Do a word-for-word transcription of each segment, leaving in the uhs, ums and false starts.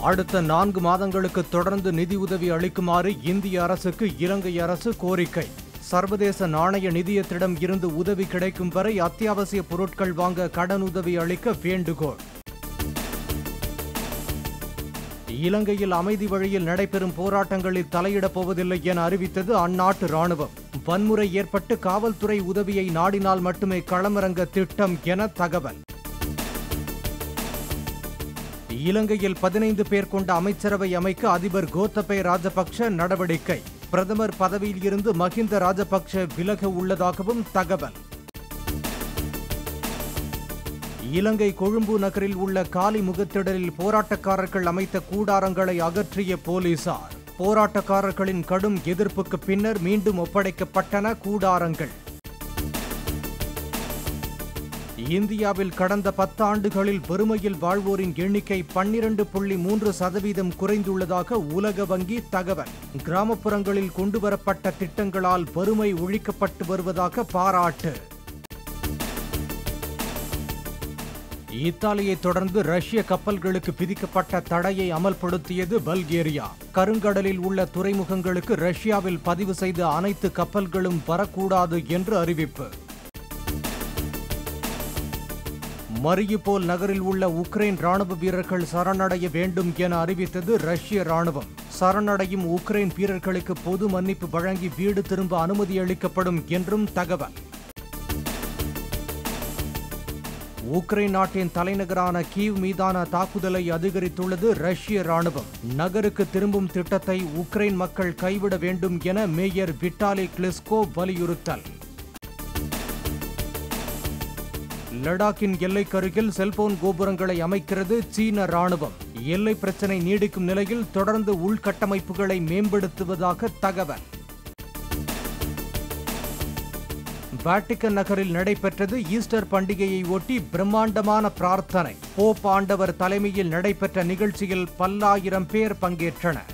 அடுத்த நான்கு மாதங்களுக்கு தொடர்ந்து நிதியுதவி அளிக்குமாறு இந்திய அரசுக்கு இலங்கை அரசு கோரிக்கை. சர்வதேச நாணய நிதியத்திடம் இருந்து உதவி கிடைக்கும் வரை அத்தியாவசிய பொருட்கள் வாங்க கடனுதவி அளிக்க வேண்டுகோள். இலங்கையில் அமைதி வழியில் நடைபெறும் போராட்டங்களில் தலையிடப் போவதில்லை என அறிவித்தது அந்நாட்டு ராணுவம். வன்முறை ஏற்பட்டு காவல்துறை உதவியை நாடினால் மட்டுமே களமிறங்க திட்டம் என தகவல். இலங்கையில் பதினைந்து பேர் கொண்ட அமைச்சரவை அமைக்க அதிபர் கோத்தபய ராஜபக்ஷ நடவடிக்கை. பிரதமர் பதவியில் இருந்து மஹிந்த ராஜபக்ஷ விலக உள்ளதாகவும் தகவல். இலங்கை கொழும்பு நகரில் உள்ள காலி முகத்திடலில் போராட்டக்காரர்கள் அமைத்த கூடாரங்களை அகற்றிய போலீசார். போராட்டக்காரர்களின் கடும் எதிர்ப்புக்கு பின்னர் மீண்டும் ஒப்படைக்கப்பட்டன கூடாரங்கள். இந்தியாவில் கடந்த பத்து ஆண்டுகளில் வறுமையில் வாழ்வோரின் எண்ணிக்கை பன்னிரண்டு புள்ளி மூன்று சதவீதம் குறைந்துள்ளதாக உலக வங்கி தகவல். கிராமப்புறங்களில் கொண்டுவரப்பட்ட திட்டங்களால் வறுமை ஒழிக்கப்பட்டு வருவதாக பாராட்டு. இத்தாலியை தொடர்ந்து ரஷ்ய கப்பல்களுக்கு விதிக்கப்பட்ட தடையை அமல்படுத்தியது பல்கேரியா. கருங்கடலில் உள்ள துறைமுகங்களுக்கு ரஷ்யாவில் பதிவு செய்த அனைத்து கப்பல்களும் வரக்கூடாது என்று அறிவிப்பு. மரியுபோல் நகரில் உள்ள உக்ரைன் ராணுவ வீரர்கள் சரணடைய வேண்டும் என அறிவித்தது ரஷ்ய ராணுவம். சரணடையும் உக்ரைன் வீரர்களுக்கு பொது மன்னிப்பு வழங்கி வீடு திரும்ப அனுமதி அளிக்கப்படும் என்றும் தகவல். உக்ரைன் நாட்டின் தலைநகரான கீவ் மீதான தாக்குதலை அதிகரித்துள்ளது ரஷ்ய ராணுவம். நகருக்கு திரும்பும் திட்டத்தை உக்ரைன் மக்கள் கைவிட வேண்டும் என மேயர் விட்டாலி கிளிஸ்கோ வலியுறுத்தல். லடாக்கின் எல்லைக்கருகில் செல்போன் கோபுரங்களை அமைக்கிறது சீன ராணுவம். எல்லை பிரச்சினை நீடிக்கும் நிலையில் தொடர்ந்து உள்கட்டமைப்புகளை மேம்படுத்துவதாக தகவல். வாட்டிகன் நகரில் நடைபெற்றது ஈஸ்டர் பண்டிகையை ஒட்டி பிரம்மாண்டமான பிரார்த்தனை. போப் ஆண்டவர் தலைமையில் நடைபெற்ற நிகழ்ச்சியில் பல்லாயிரம் பேர் பங்கேற்றனர்.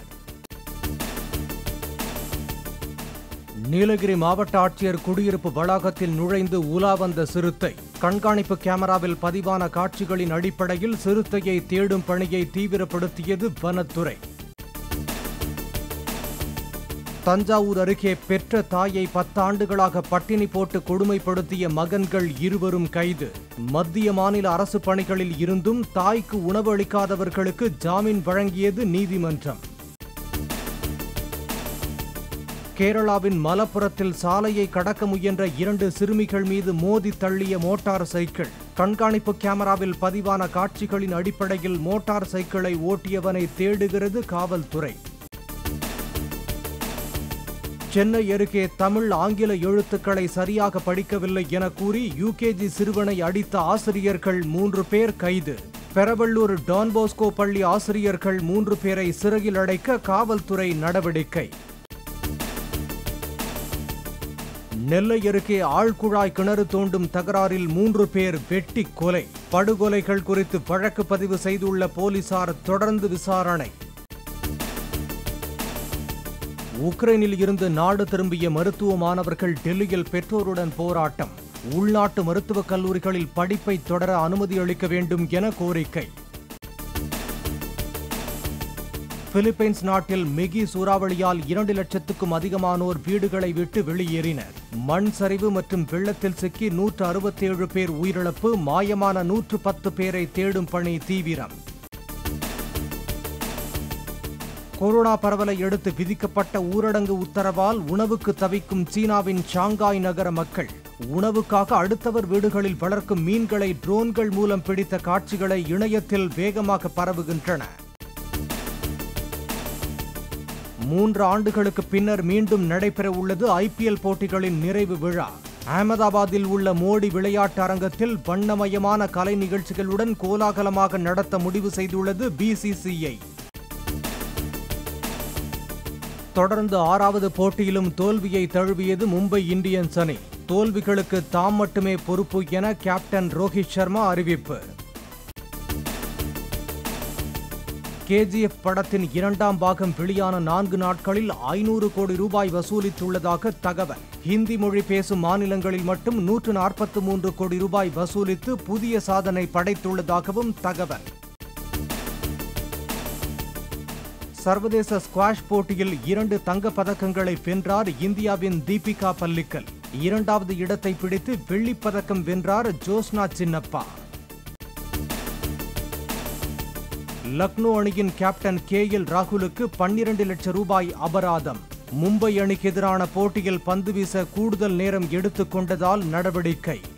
நீலகிரி மாவட்ட ஆட்சியர் குடியிருப்பு வளாகத்தில் நுழைந்து உலா வந்த சிறுத்தை. கண்காணிப்பு கேமராவில் பதிவான காட்சிகளின் அடிப்படையில் சிறுத்தையை தேடும் பணியை தீவிரப்படுத்தியது வனத்துறை. தஞ்சாவூர் அருகே பெற்ற தாயை பத்தாண்டுகளாக பட்டினி போட்டு கொடுமைப்படுத்திய மகன்கள் இருவரும் கைது. மத்திய மாநில அரசு பணிகளில் இருந்தும் தாய்க்கு உணவு அளிக்காதவர்களுக்கு ஜாமீன் வழங்கியது நீதிமன்றம். கேரளாவின் மலப்புரத்தில் சாலையை கடக்க முயன்ற இரண்டு சிறுமிகள் மீது மோதி தள்ளிய மோட்டார் சைக்கிள். கண்காணிப்பு கேமராவில் பதிவான காட்சிகளின் அடிப்படையில் மோட்டார் சைக்கிளை ஓட்டியவனை தேடுகிறது காவல்துறை. சென்னை அருகே தமிழ் ஆங்கில எழுத்துக்களை சரியாக படிக்கவில்லை என கூறி யூகேஜி சிறுவனை அடித்த ஆசிரியர்கள் மூன்று பேர் கைது. பெரவள்ளூர் டான்போஸ்கோ பள்ளி ஆசிரியர்கள் மூன்று பேரை சிறையில் அடைக்க காவல்துறை நடவடிக்கை. நெல்லை அருகே ஆழ்குழாய் கிணறு தோண்டும் தகராறில் மூன்று பேர் வெட்டி கொலை. படுகொலைகள் குறித்து வழக்கு பதிவு செய்துள்ள போலீசார் தொடர்ந்து விசாரணை. உக்ரைனில் இருந்து நாடு திரும்பிய மருத்துவ மாணவர்கள் டெல்லியில் பெற்றோருடன் போராட்டம். உள்நாட்டு மருத்துவக் கல்லூரிகளில் படிப்பை தொடர அனுமதி அளிக்க வேண்டும் என கோரிக்கை. பிலிப்பைன்ஸ் நாட்டில் மிகி சூறாவளியால் இரண்டு லட்சத்துக்கும் அதிகமானோர் வீடுகளை விட்டு வெளியேறினர். மண் சரிவு மற்றும் வெள்ளத்தில் சிக்கி நூற்று அறுபத்தி ஏழு பேர் உயிரிழப்பு. மாயமான நூற்று பத்து பேரை தேடும் பணி தீவிரம். கொரோனா பரவலை அடுத்து விதிக்கப்பட்ட ஊரடங்கு உத்தரவால் உணவுக்கு தவிக்கும் சீனாவின் ஷாங்காய் நகர மக்கள். உணவுக்காக அடுத்தவர் வீடுகளில் வளர்க்கும் மீன்களை ட்ரோன்கள் மூலம் பிடித்த காட்சிகளை இணையத்தில் வேகமாக பரவுகின்றன. மூன்று ஆண்டுகளுக்கு பின்னர் மீண்டும் நடைபெற உள்ளது ஐபிஎல் போட்டிகளின் நிறைவு விழா. அகமதாபாத்தில் உள்ள மோடி விளையாட்டு அரங்கத்தில் வண்ணமயமான கலை நிகழ்ச்சிகளுடன் கோலாகலமாக நடத்த முடிவு செய்துள்ளது பிசிசிஐ. தொடர்ந்து ஆறாவது போட்டியிலும் தோல்வியை தழுவியது மும்பை இந்தியன்ஸ் அணி. தோல்விகளுக்கு தாம் மட்டுமே பொறுப்பு என கேப்டன் ரோஹித் சர்மா அறிவிப்பு. கேஜிஎஃப் படத்தின் இரண்டாம் பாகம் வெளியான நான்கு நாட்களில் ஐநூறு கோடி ரூபாய் வசூலித்துள்ளதாக தகவல். ஹிந்தி மொழி பேசும் மாநிலங்களில் மட்டும் நூற்று நாற்பத்தி மூன்று கோடி ரூபாய் வசூலித்து புதிய சாதனை படைத்துள்ளதாகவும் தகவல். சர்வதேச ஸ்குவாஷ் போட்டியில் இரண்டு தங்க பதக்கங்களை வென்றார் இந்தியாவின் தீபிகா பல்லிக்கல். இரண்டாவது இடத்தை பிடித்து வெள்ளிப் பதக்கம் வென்றார் ஜோஸ்னா சின்னப்பா. லக்னோ அணியின் கேப்டன் கே எல் ராகுலுக்கு பன்னிரண்டு லட்சம் ரூபாய் அபராதம். மும்பை அணிக்கு எதிரான போட்டியில் பந்து வீச கூடுதல் நேரம் எடுத்துக் கொண்டதால் நடவடிக்கை.